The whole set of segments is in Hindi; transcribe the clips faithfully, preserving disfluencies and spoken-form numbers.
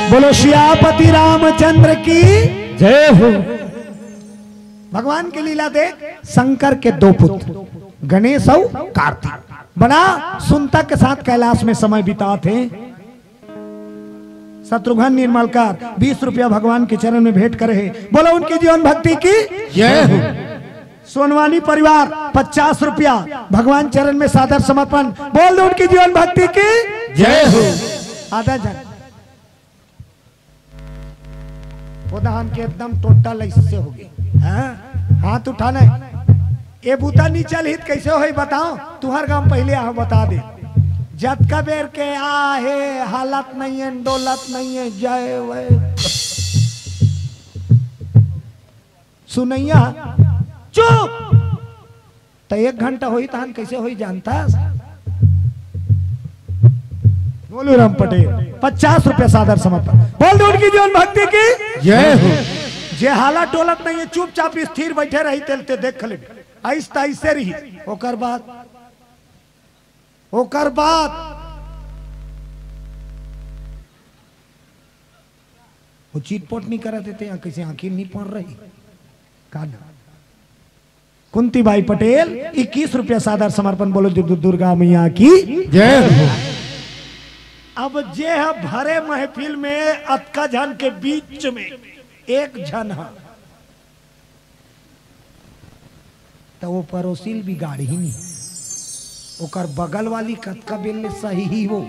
बोलो श्यापति रामचंद्र की जय हो। भगवान की लीला देख, शंकर के दो पुत्र गणेश और कार्तिक बना सुनता के साथ कैलाश में समय बिताते। शत्रुघ्न निर्मलकार बीस रुपया भगवान के चरण में भेंट करे। बोलो उनकी जीवन भक्ति की जय हो। सोनवानी परिवार पचास रुपया भगवान चरण में सादर समर्पण। बोल दो उनकी जीवन भक्ति की जय हो। आधा जन उदाहरण के एकदम टोटल ऐसे हो गए। हाथ उठाना ये बूता नीचल हित कैसे हो बताओ। तुहर गांव पहले आ बता दे। जतका बेर के आहे हालत नहीं है, दौलत नहीं है, जय वै सुनैया चुप। तो एक घंटा हुई तहन कैसे हुई जानता। बोलो राम पटेल पचास रुपया सादर समर्पण। बोल दो उनकी जीवन भक्ति की जय हो। जे हालत डोलत नहीं है चुपचाप स्थिर बैठे रही तेलते देख ले ऐसा ऐसे रही। ओकर बाद ओकर बाद वो चीटपोट नहीं करा देते यहाँ किसी आंखें नहीं पड़ रही का ना। कुंती बाई पटेल इक्कीस रुपया सादर समर्पण। बोलो दुर्गा मैया की जय हो। अब जे है भरे महफिल में अतका जन के बीच में एक जन है तो वो पड़ोसिल भी गाड़ी ही नहीं। ओकर बगल वाली कतका बेल सही ही वो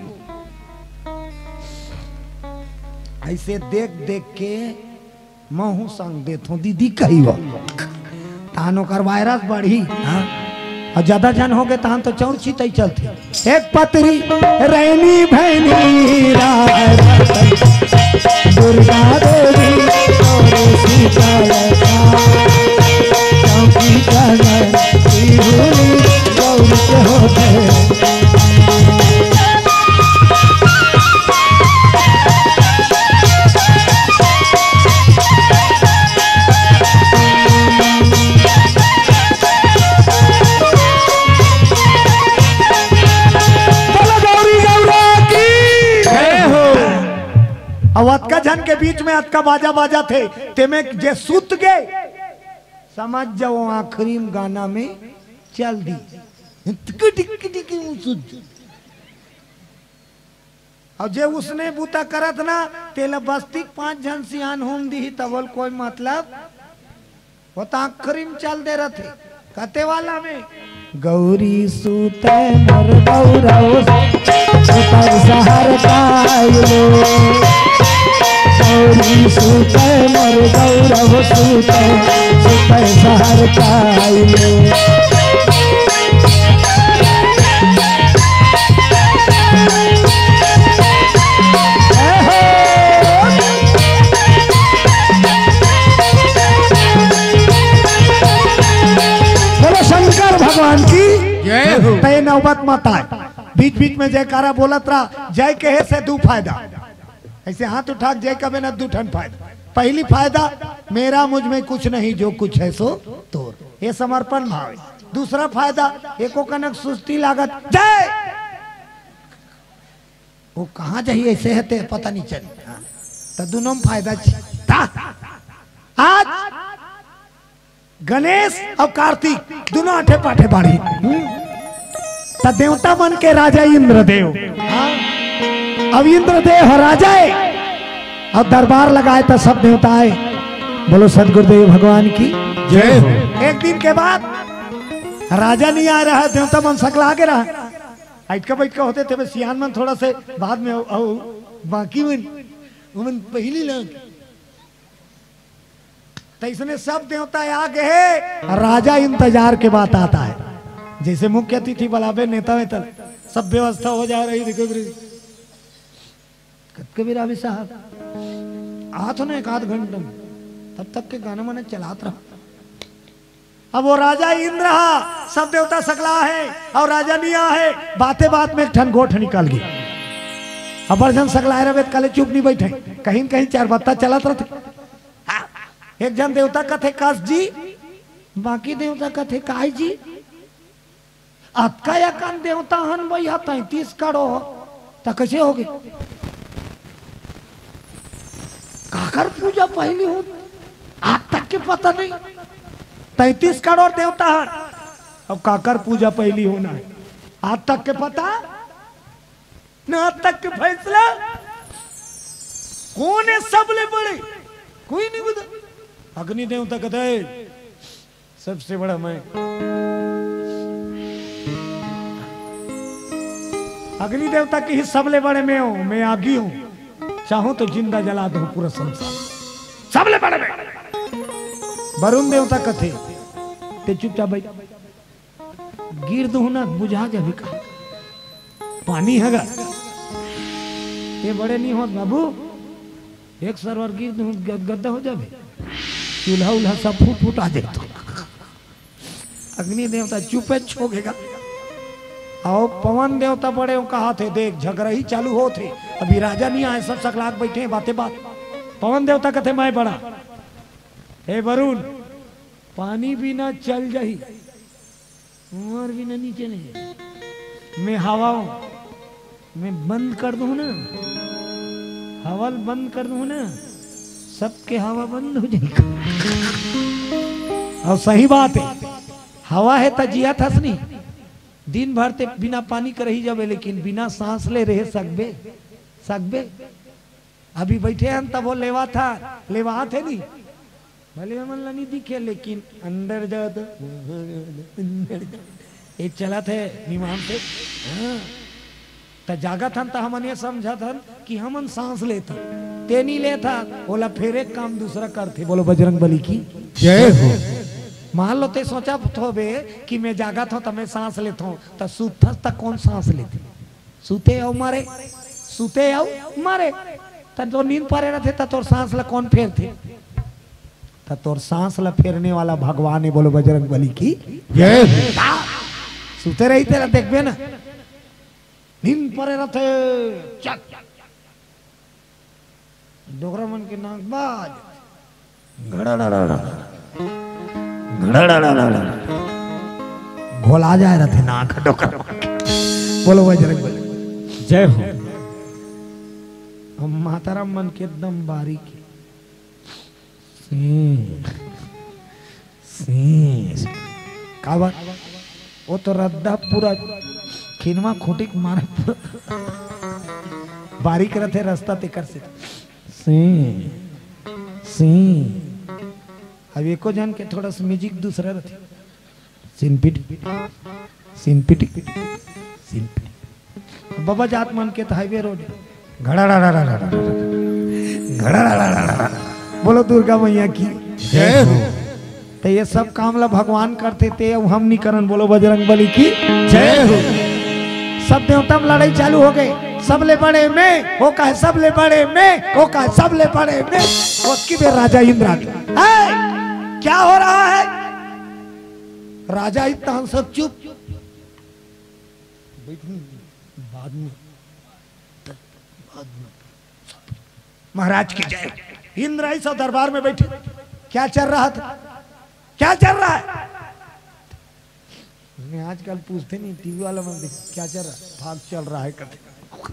ऐसे देख देख के महू संग देत हूँ दीदी कही वो तहन ओकर वायरस बढ़ी। हाँ और ज्यादा जन हो गए तहन तो चौर चीत चलते। एक पत्री रैनी भैनी दुर्गा देवी अवतका जन के बीच में अतका बाजा बाजा थे ते में जे सुत गए समझ जाओ आखिरी गाना में चल दी। और जे उसने बूता करत ना तेल बस्ती पांच जन सियान होम दी तबल कोई मतलब वो तो आखिरी में चल दे रहे थे कते वाला में गौरी सूते मर गौरव सुतर सहर कायलो गौरी सूते मर गौरव सूते सुतर सहर कायलो। बोलो शंकर भगवान की जय हो। तय नौबत मत आए बीच बीच में जयकारा बोलत रहा। जय कहे से दू फायदा ऐसे हाथ उठा जय कबे ना दू ठन फायदा। पहली फायदा मेरा मुझ में कुछ नहीं जो कुछ है सो तोर ये समर्पण भाव। दूसरा फायदा एको कनक सुस्ती लागत जय वो कहाँ जाइए ऐसे है पता नहीं चली तो दोनों में फायदा आज गणेश और कार्तिक दोनों आठे पाठे बाढ़ी तो देवता बन के राजा इंद्रदेव। अब इंद्रदेव राजा है और दरबार लगाए तो सब देवता आए। बोलो सदगुरुदेव भगवान की जय हो। एक दिन के बाद राजा नहीं आ रहा देवता मन सकला आगे रहा ऐटका बैठका होते थे सियान मन थोड़ा से बाद में आओ बाकी मन मन पहली लग तो इसने सब देवता आ गए। राजा इंतजार के बाद आता है जैसे मुख्य अतिथि बुलावे नेता में तल सब व्यवस्था हो जा रही। देखो कभी रावी साहब आठ ना एक आध घंटे में तब तक के गाना मैंने चलात रहा। अब वो राजा इंद्र सब देवता सकला है और राजा निया है। बातें बात में एक ठन गोठ निकल गई। अबरजन सकला रहे कले चुप नहीं बैठे कहीं कहीं चार बत्ता चलत रहते। एक जन देवता कथे कस जी बाकी देवता कथे काय जी अतका या कान देवता हन भैया तैतीस करो तो कैसे हो गए। काकर पूजा पहली हो आज तक के पता नहीं। तैतीस करोड़ देवता है अब काकर पूजा पहली होना है आज तक के पता न। आज तक के फैसला कौन है सबले बड़े कोई नहीं बता। अग्नि देवता कहता है सबसे बड़ा मैं। अग्नि देवता की ही सबले बड़े मैं हूं, मैं आगी हूं, चाहूं तो जिंदा जला दूं पूरा संसार सबले बड़े मैं। वरुण देवता कथे ते चुपचाप भाई गिर दू ना बुझा जाबी का पानी हैगा ये बड़े नहीं होत बाबू एक सरवर गिर दू गद्दा हो जाबे चूल्हा उल्हा सब फूट फूट आ जाए। तो अग्नि देवता चुपे छोकेगा। आओ पवन देवता बड़े हो कहा थे देख झगड़ा ही चालू हो थे अभी राजा नहीं आए सब सकलाक बैठे हैं बातें बात। पवन देवता कहते मैं बड़ा हे वरुण पानी बिना चल जाही और बिना नीचे नहीं मैं हवा हूं मैं बंद कर दूं ना हवा बंद कर दूं ना सबके हवा बंद हो जाएगा। और सही बात है हवा है तजिया थसनी दिन भर ते बिना पानी कर ही जावे लेकिन बिना सांस ले रहे सकबे सकबे। अभी बैठे हैं तब वो लेवा था लेवा थे नहीं भले हमन नहीं दिखे लेकिन अंदर जाओ तो ये चला थे निमान से हाँ। जागा था तो हमन ये समझा था कि हमन सांस लेता ते नहीं लेता बोला फिर एक काम दूसरा करते। बोलो बजरंग बली की जय हो। मान लो ते सोचा थो बे कि मैं जागा था तो मैं सांस लेता हूँ तो सूता तक कौन सांस लेते सूते आओ मारे सूते आओ मारे तो नींद पड़े रहते तो तोर सांस ला कौन फेरते तो तोर सांस ला फेरने वाला भगवान है। बोलो बजरंग बली की जय। सूते रही तेरा देखबे ना नींद पड़े रहते चक डोगरा मन के नाक बाज घोला जाए रहते नाक डोकर। बोलो बजरंग बली जय हो। हम माताराम मन के एकदम बारीक का बात वो तो रद्दा पूरा खिनवा खोटी मारे पूरा बारीक रहते रास्ता तेकर से सी सी अब एको जन के थोड़ा सा म्यूजिक दूसरा रहते सिनपिट सिनपिट सिनपिट बाबा जात मन के हाईवे रोड घड़ा घड़ा। बोलो दुर्गा मैया की जय हो। तो ये सब काम ला भगवान करते थे हम नहीं करन। बोलो बजरंग बली की जय हो। सब देवता में लड़ाई चालू हो गए सबले बड़े में वो कहे सबले बड़े में वो कहे सबले बड़े में उसकी भी राजा इंद्र क्या हो रहा है राजा इतना हम सब चुप बाद में महाराज की जय। इंद्र ऐसा दरबार में बैठे क्या चल रहा था क्या चल रहा है मैं आजकल पूछते नहीं टीवी वाला में क्या चल रहा है भाग चल रहा है कहते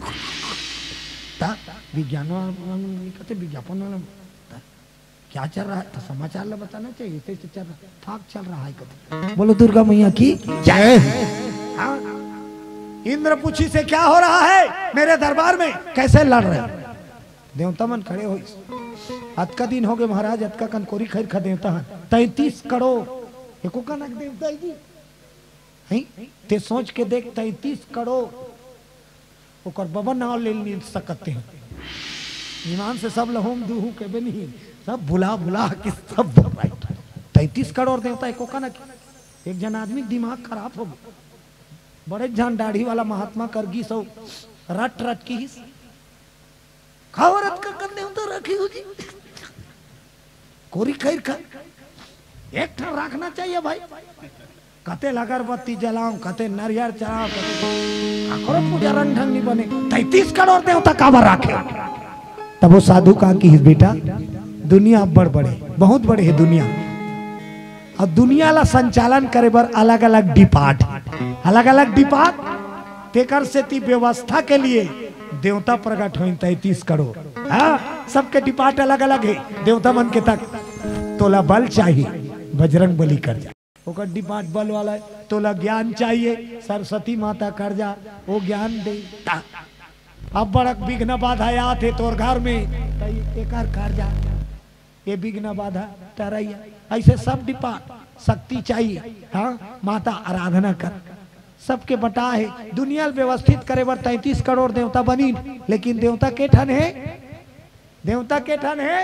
विज्ञान कहते विज्ञापन वाला क्या चल रहा है तो समाचार ला बताना चाहिए कैसे चल रहा है भाग चल रहा है कहते। बोलो दुर्गा मैया की जय। हाँ इंद्र पूछी से क्या हो रहा है मेरे दरबार में कैसे लड़ रहे देवता मन खड़े हो अत का दिन हो गए महाराज अत का कनकोरी खैर खा देवता है तैतीस करोड़ एको का नक देवता जी हैं ते सोच के देख तैतीस करोड़ ओकर बाबा नाव ले नहीं सकते हैं ईमान से सब लहोम दूहू के बे नहीं सब भुला भुला के सब राइट तैतीस करोड़ देवता एको का नक एक जन आदमी दिमाग खराब हो गया बड़े जन दाढ़ी वाला महात्मा करगी सो रट रट की ही खावरत का कंधे तो रखी हो जी कोरी खैर खा एक ठन रखना चाहिए भाई कते अगरबत्ती जलाऊं कते नारियल चढ़ाऊं कते पूजा रंग ढंग नहीं बने तैतीस करोड़ देवता काबर रखे तब वो साधु कहा कि बेटा दुनिया बड़ बड़े बहुत बड़े है दुनिया और दुनिया ला संचालन करे बर अलग अलग डिपार्ट अलग अलग डिपार्ट तेकर से ती व्यवस्था के लिए देवता प्रकट हो तैतीस करोड़ हाँ सबके डिपार्ट अलग अलग है। देवता मन के तक तोला बल चाहिए, बजरंग बली कर जा। ओकर डिपार्ट बल वाला है। तोला ज्ञान चाहिए, सरस्वती माता कर जा, वो ज्ञान दे। अब बड़क विघ्न बाधा आत है तोर घर में, एक कर जा, ये विघ्न बाधा टरैया। ऐसे सब डिपार्ट शक्ति चाहिए। हाँ, माता आराधना कर, सबके बटा है। दुनिया व्यवस्थित करे बर तैतीस करोड़ देवता बनी, लेकिन देवता के ठन है, देवता के ठन है,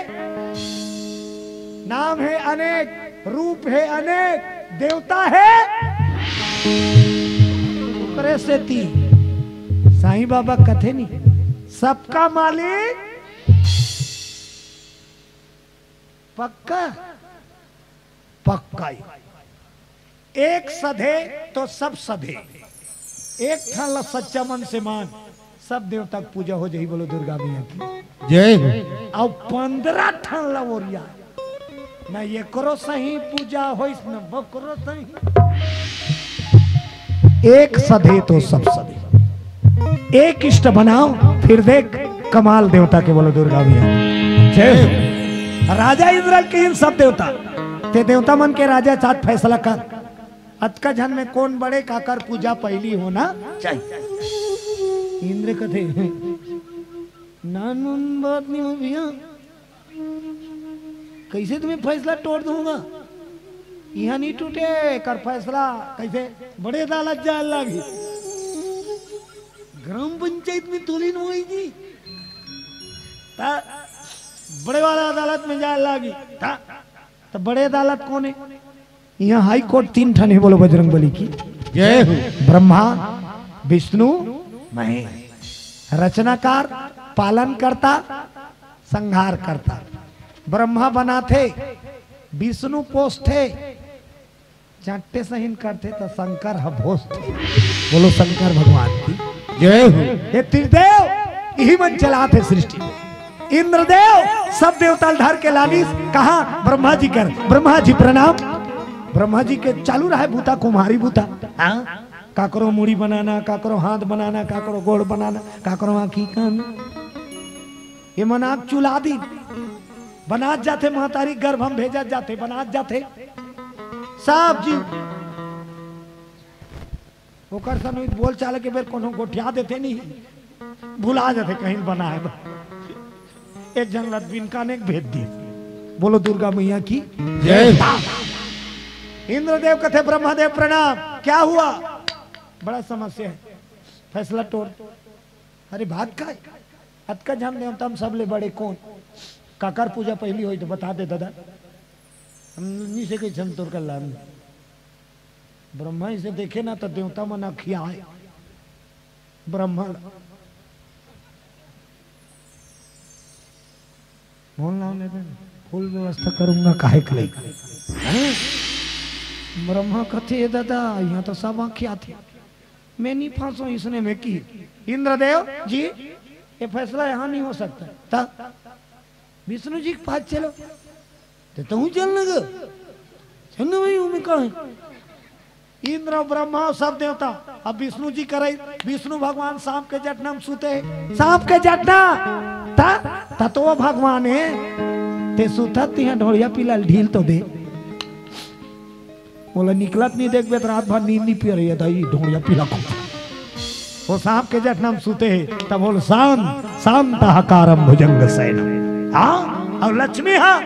नाम है अनेक, रूप है अनेक, देवता है ऊपरे से ती। साईं बाबा कथे नहीं, सबका मालिक पक्का पक्का। एक सधे तो सब सधे, एक ठन सच्चा मन से मान, सब देवता की पूजा हो जाए। बोलो दुर्गा मैया की जय हो। अब पंद्रह ठन लवोरिया न ये करो सही पूजा हो, न वो करो सही। एक सधे तो सब सधे, एक इष्ट बनाओ, फिर देख कमाल देवता के। बोलो दुर्गा मैया जय हो। राजा इंद्र के इन सब देवता ते देवता मन के राजा साथ फैसला कर। अतका जन में कौन बड़े काकर पूजा पहली होना चाहिए। इंद्र कथे नानुन बात नहीं हो भैया, कैसे तुम्हें फैसला तोड़ दूंगा, यहाँ नहीं टूटे कर फैसला कैसे बड़े अदालत जाए लगी, ग्राम पंचायत में तोली न हुई जी, बड़े वाला अदालत में जाए लगी। तो बड़े अदालत कौन है? यहाँ हाई कोर्ट तीन ठन है। बोलो बजरंग बली की जय हो। ब्रह्मा विष्णु महेश, रचनाकार, पालन करता, संहार करता। ब्रह्मा बनाते, विष्णु पोषते, चाटे सहीन करते तो शंकर हभोस थे। बोलो शंकर भगवान की जय हो। ये त्रिदेव यही मन चलाते सृष्टि में। इंद्रदेव सब देवता धर के लालिस कहा ब्रह्मा जी कर, ब्रह्मा जी प्रणाम। ब्रह्मा जी के चालू रहा भूता कुम्हारी भूता। हाँ, का करो मुड़ी बनाना, का करो हाथ बनाना, का करो गोड़ बनाना, का करो आँखी कान। ये मनाक चुला दी बनात जाते, महतारी गर्भ हम भेजा जाते, बनात जाते सब जी। ओकर सन बोल चाल के बेर कोनो गोठिया देते नहीं, भुला जाते कहीं बनाए। एक जन लदबिनका ने भेज दिए। बोलो दुर्गा मैया की जय हो। इंद्रदेव कथे ब्रह्मदेव प्रणाम। क्या हुआ? बड़ा समस्या है, फैसला तोड़। अरे भाग का अतका जन देवता हम सब ले बड़े कौन? काकर पूजा पहली हुई तो बता दे दादा, हम नहीं से कैसे तोड़ कर ला। ब्रह्मा इसे देखे ना तो देवता मना खियाए। ब्रह्मा बोल ना फुल व्यवस्था करूंगा, काहे के लिए? ब्रह्मा कथे दादा यहाँ तो सब आखिया थे, मैं नहीं फांसू इसने में की। इंद्रदेव जी ये फैसला यहाँ नहीं हो सकता था। विष्णु जी के पास चलो तो तू चल लगा चलना भाई हूँ मैं कहा। इंद्र ब्रह्मा सब देवता अब विष्णु जी करे। विष्णु भगवान सांप के जटना में सूते, सांप के जटना ता ता तो भगवान है ते सुता तिहा ढोलिया पिला ढील तो दे। बोला निकलत नहीं देख बे रात भर नींद नहीं पी रही है दाई ढोलिया पिला को। वो सांप के जट नाम सूते है तब बोल शांत शांताकारम भुजंग सैन। हाँ और लक्ष्मी हाँ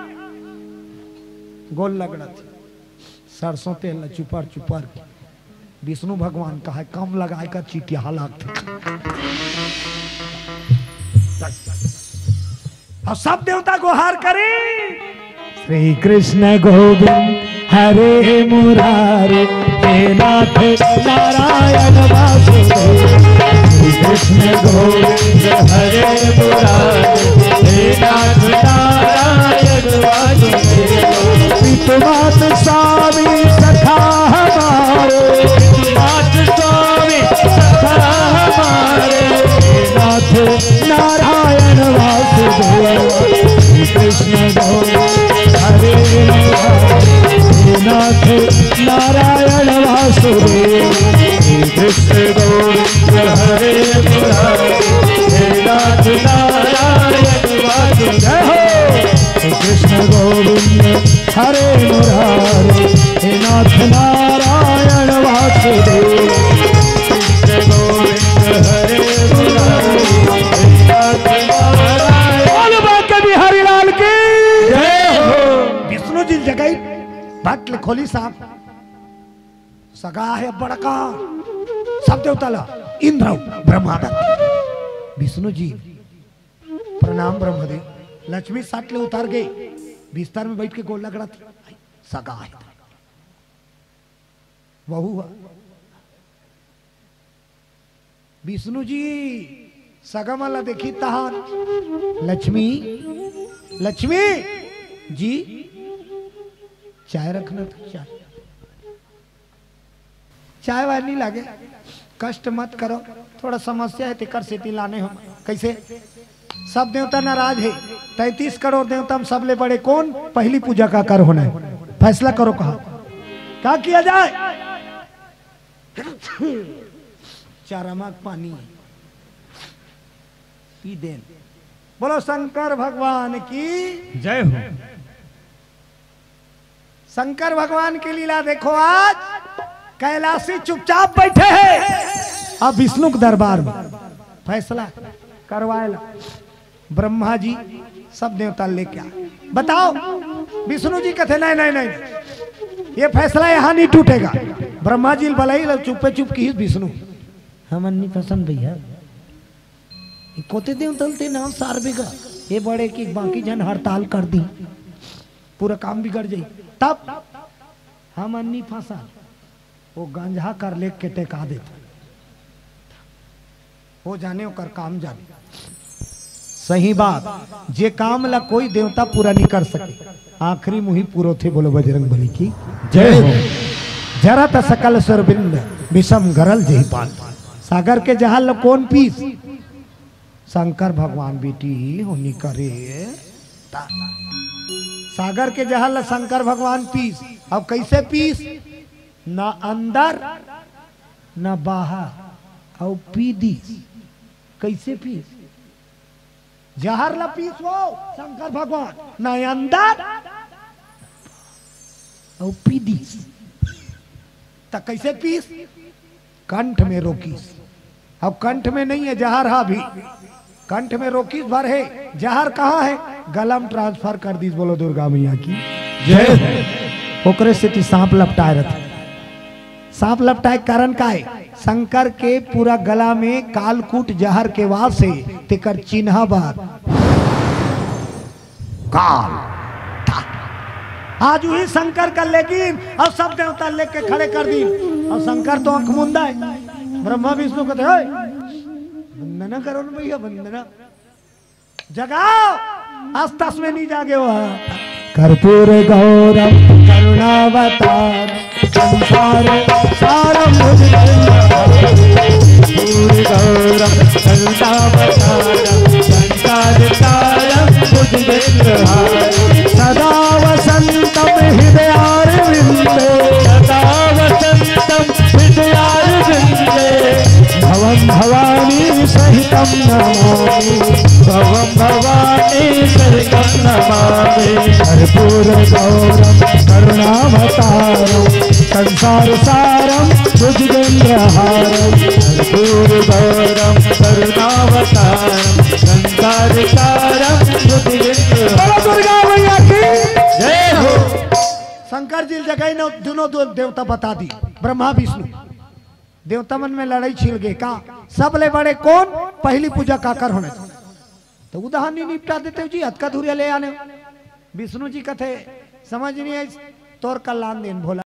गोल लगड़ा थी सरसों तेल चुपर चुपर। विष्णु भगवान का है कम लगाए का चीटिया हालात और सब देवता को हार करे। श्री कृष्ण गोविंद हरे मुरारे हे नाथ नारायण वासुदेव। श्री कृष्ण गोविंद हरे मुरारे हे नाथ नारायण वासुदेव। पितुमात स्वामी सखा हमारे, पितुमात स्वामी सखा हमारे हे नाथ नारायण वासुदेव। श्री कृष्ण गोविंद हरे मुरारे नाथ नारायण वासुदेव। श्री कृष्ण गोविंद हरे मुरारे हे नाथ नारायण भट्ट खोली साहब सगा है बड़का सब देवता ला इंद्र ब्रह्मादत्त विष्णु जी प्रणाम ब्रह्मदेव। लक्ष्मी साट ले उतार गए बिस्तर में बैठ के गोल लग रहा थी सगा है वहू हुआ विष्णु जी सगा माला देखी तहान लक्ष्मी लक्ष्मी जी चाय रखना था चाय चाय वाय नहीं लागे कष्ट मत करो थोड़ा समस्या है तिकर से लाने हो कैसे सब देवता नाराज है तैतीस करोड़ देवता हम सबले बड़े कौन पहली पूजा का कर होना है फैसला करो कहा क्या किया जाए चारामाक पानी पी दे बोलो शंकर भगवान की जय हो। शंकर भगवान की लीला देखो आज कैलाशी चुपचाप बैठे हैं अब विष्णु के दरबार में फैसला करवाएला ब्रह्मा जी सब देवता लेके आ बताओ विष्णु जी कहते नहीं नहीं नहीं ये फैसला यहाँ नहीं टूटेगा ब्रह्मा जी भलाई चुपे चुप की विष्णु हम नहीं पसंद भैया कोते देवता नाम सार बिगा ये बड़े की बाकी जन हड़ताल कर दी पूरा काम बिगड़ जाये तब हम अन्नी फंसा वो गंजा कर ले के टेका देता हो जाने कर काम जाने सही बात जे काम ला कोई देवता पूरा नहीं कर सके आखिरी मुही पूरो थे बोलो बजरंग बली की जय हो। जरा त सकल सुरबिंद विषम गरल जही पाल सागर के जहाल कौन पीस शंकर भगवान बेटी होनी करे ता। सागर के जहाल शंकर भगवान पीस अब कैसे पीस न अंदर न बाहर और पी दी कैसे पीस जहर ला पीस वो शंकर भगवान न अंदर और पी दी तो कैसे पीस कंठ में रोकीस अब कंठ में नहीं है जहर हा भी कंठ में रोकीस भर है जहर कहाँ है गलम ट्रांसफर कर दी बोलो दुर्गा मैया की जय। ओकरे से सांप लपटाए रहते सांप लपटाए कारण का है शंकर के पूरा गला में कालकूट जहर के वास से तेकर चिन्ह बार काल आज वही शंकर कर लेकिन और सब देवता लेके खड़े कर दी और शंकर तो आंख मुंदा है ब्रह्मा विष्णु कहते हैं वंदना करो ना भैया वंदना जगाओ आज तस में नहीं जागे वह कर्पूर गौरम करुणावतार संसार सारम कर्पूर गौरम करुणावतार संसार सारम सदा वसंतम हृदयारविंदे सदा वसंतम हृदयारविंदे भवं भवानी सहितं नमामि भवं भवानी सहितं नमामि कर्पूर गौरम करुणावतारम संसार सारम भुजगेन्द्रहारम कर्पूर गौरम करुणावतारम संसार सारम भुजगेन्द्रहारम दुर्गा मैया की जय हो। शंकर जी जगह ने दोनों दो देवता बता दी ब्रह्मा विष्णु देवता मन में लड़ाई छिड़ गए का सब ले बड़े कौन पहली पूजा का कर होने तो उदाहरण नहीं निपटा देते जी हथ का धुरिया ले आने विष्णु जी कथे समझ नहीं आई तोर कल्याण दिन भोला।